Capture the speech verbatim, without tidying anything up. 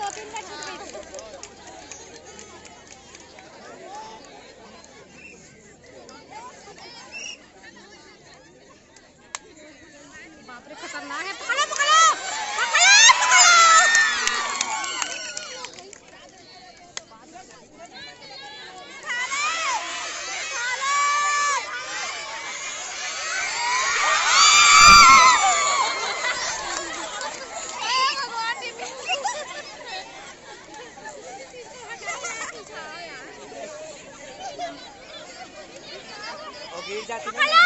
दो तीन बार छूट गई थी। बाप रे खतरनाक है। पकड़ो पकड़ो पकड़ो गिर जाती है।